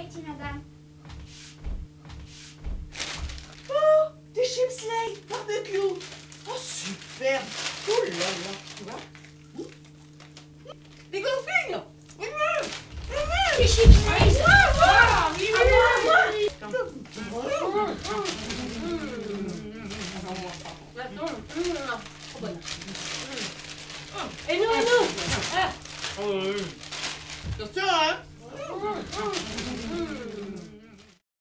merci madame. Oh, des chips Lay's barbecue. Oh, superbe. Oh là là, tu vois. Des confines. Des chips Lay's. Et nous Attention, hein.